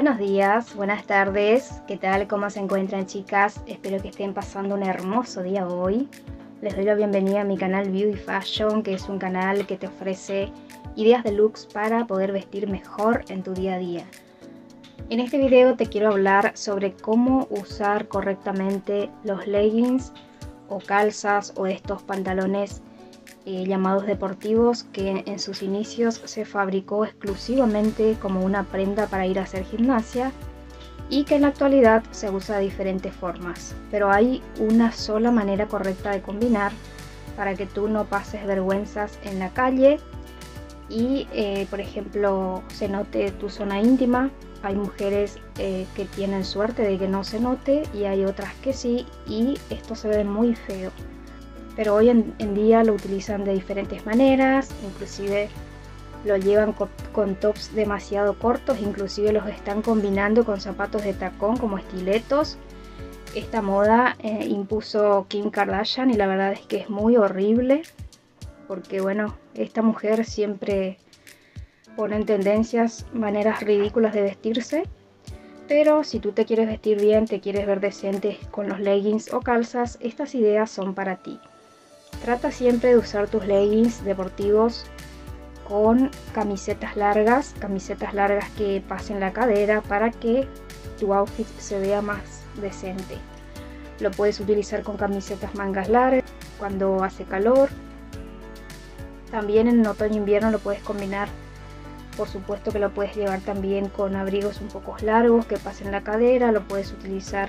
Buenos días, buenas tardes, ¿qué tal? ¿Cómo se encuentran, chicas? Espero que estén pasando un hermoso día hoy. Les doy la bienvenida a mi canal Beauty Fashion, que es un canal que te ofrece ideas de looks para poder vestir mejor en tu día a día. En este video te quiero hablar sobre cómo usar correctamente los leggings o calzas o estos pantalones llamados deportivos, que en sus inicios se fabricó exclusivamente como una prenda para ir a hacer gimnasia y que en la actualidad se usa de diferentes formas, pero hay una sola manera correcta de combinar para que tú no pases vergüenzas en la calle y por ejemplo se note tu zona íntima. Hay mujeres que tienen suerte de que no se note y hay otras que sí, y esto se ve muy feo. Pero hoy en día lo utilizan de diferentes maneras, inclusive lo llevan con tops demasiado cortos, inclusive los están combinando con zapatos de tacón como estiletos. Esta moda impuso Kim Kardashian y la verdad es que es muy horrible, porque bueno, esta mujer siempre pone en tendencias maneras ridículas de vestirse. Pero si tú te quieres vestir bien, te quieres ver decente con los leggings o calzas, estas ideas son para ti. Trata siempre de usar tus leggings deportivos con camisetas largas que pasen la cadera para que tu outfit se vea más decente. Lo puedes utilizar con camisetas mangas largas cuando hace calor. También en otoño e invierno lo puedes combinar. Por supuesto que lo puedes llevar también con abrigos un poco largos que pasen la cadera. Lo puedes utilizar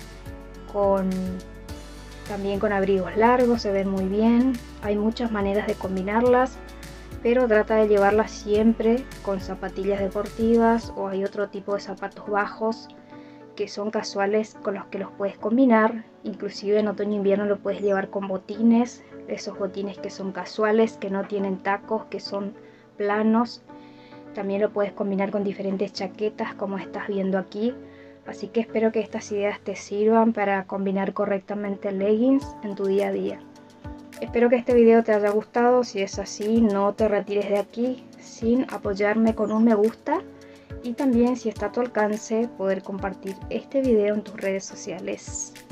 también con abrigos largos, se ven muy bien. Hay muchas maneras de combinarlas, pero trata de llevarlas siempre con zapatillas deportivas, o hay otro tipo de zapatos bajos que son casuales con los que los puedes combinar. Inclusive en otoño e invierno lo puedes llevar con botines, esos botines que son casuales, que no tienen tacos, que son planos. También lo puedes combinar con diferentes chaquetas como estás viendo aquí. Así que espero que estas ideas te sirvan para combinar correctamente leggings en tu día a día. Espero que este video te haya gustado. Si es así, no te retires de aquí sin apoyarme con un me gusta. Y también, si está a tu alcance, poder compartir este video en tus redes sociales.